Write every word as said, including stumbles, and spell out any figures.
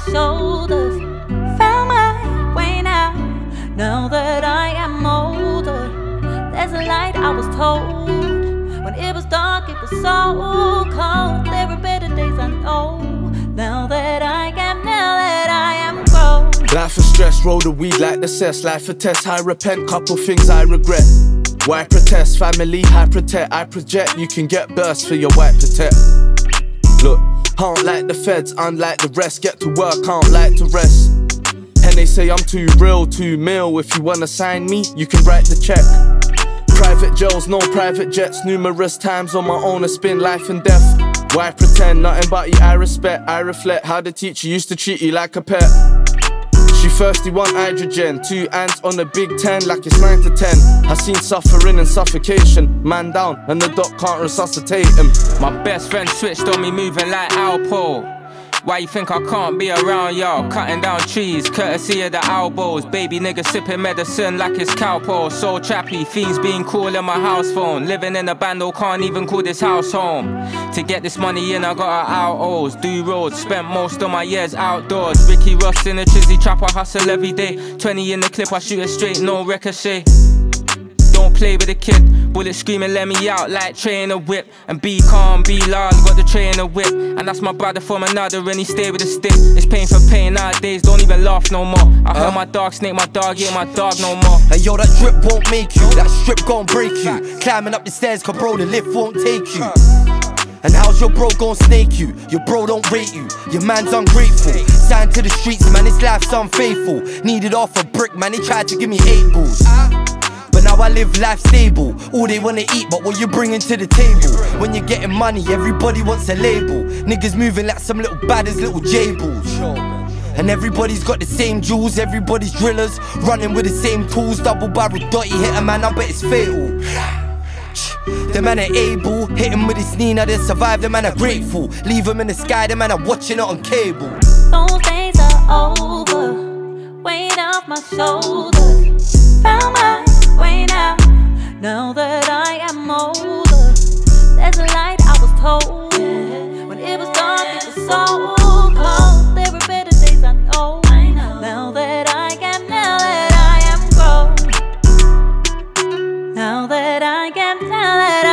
shoulders. Found my way now, now that I am older. There's a light, I was told. When it was dark, it was so cold. There were better days, I know. Now that I am, now that I am grown. Life of stress, roll the weed like the cess. Life a test, I repent, couple things I regret. Why protest? Family, I protect, I project. You can get burst for your white protect. Look, I don't like the feds, unlike the rest. Get to work, I don't like to rest. And they say I'm too real, too mil. If you wanna sign me, you can write the check. Private jails, no private jets. Numerous times on my own, it's been life and death. Why pretend? Nothing but you I respect. I reflect how the teacher used to treat you like a pet. She thirsty, want hydrogen. Two ants on a big ten like it's nine to ten. I seen suffering and suffocation. Man down and the doc can't resuscitate him. My best friend switched on me moving like Alpo. Why you think I can't be around y'all? Cutting down trees, courtesy of the elbows. Baby nigga sipping medicine like it's cowpaw. So trappy, fiends being cool in my house phone. Living in a bando, can't even call this house home. To get this money in, I got out O's. Do roads, spent most of my years outdoors. Ricky Ross in a chizzy trap, I hustle every day. Twenty in the clip, I shoot it straight, no ricochet. Don't play with a kid, bullet screaming let me out like train a whip. And be calm, be loud, got the tray in a whip. And that's my brother from another and he stay with a stick. It's pain for pain nowadays, don't even laugh no more. I heard uh. my dog snake, my dog ain't my dog no more. Hey yo, that drip won't make you, that strip gon' break you. Climbing up the stairs, cause bro, the lift won't take you. And how's your bro gon' snake you? Your bro don't rate you, your man's ungrateful. Signed to the streets, man, this life's unfaithful. Needed off a brick, man, they tried to give me eight balls. But now I live life stable. All they wanna eat, but what you bringing to the table? When you're getting money, everybody wants a label. Niggas moving like some little badders, little J-balls. And everybody's got the same jewels, everybody's drillers. Running with the same tools, double barrel dotty, hit a man, I bet it's fatal. The man are able, hit him with his knee, now they survive, the man are grateful. Leave him in the sky, the man are watching it on cable. Those days are over, weight off my shoulders. Found my way now, now that I am older. There's a light, I was told. When it was dark, it was so cold. There were better days, I know. Now that I am, now that I am grown. Now that I am, now that I